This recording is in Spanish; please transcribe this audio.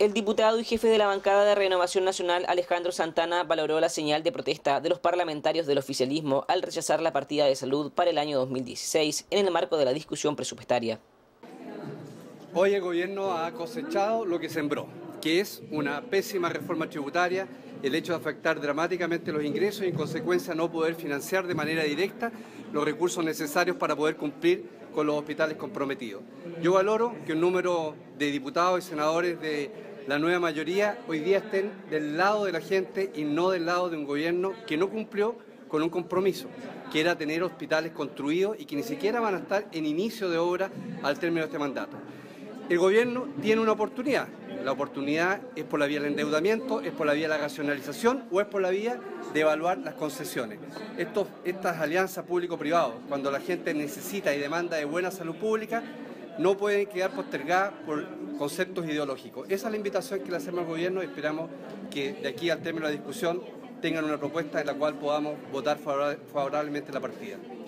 El diputado y jefe de la bancada de Renovación Nacional, Alejandro Santana, valoró la señal de protesta de los parlamentarios del oficialismo al rechazar la partida de salud para el año 2016 en el marco de la discusión presupuestaria. Hoy el gobierno ha cosechado lo que sembró, que es una pésima reforma tributaria, el hecho de afectar dramáticamente los ingresos y en consecuencia no poder financiar de manera directa los recursos necesarios para poder cumplir con los hospitales comprometidos. Yo valoro que un número de diputados y senadores de la nueva mayoría hoy día estén del lado de la gente y no del lado de un gobierno que no cumplió con un compromiso, que era tener hospitales construidos y que ni siquiera van a estar en inicio de obra al término de este mandato. El gobierno tiene una oportunidad. La oportunidad es por la vía del endeudamiento, es por la vía de la racionalización o es por la vía de evaluar las concesiones. Estas alianzas público-privadas, cuando la gente necesita y demanda de buena salud pública, no pueden quedar postergadas por conceptos ideológicos. Esa es la invitación que le hacemos al gobierno y esperamos que de aquí al término de la discusión tengan una propuesta en la cual podamos votar favorablemente la partida.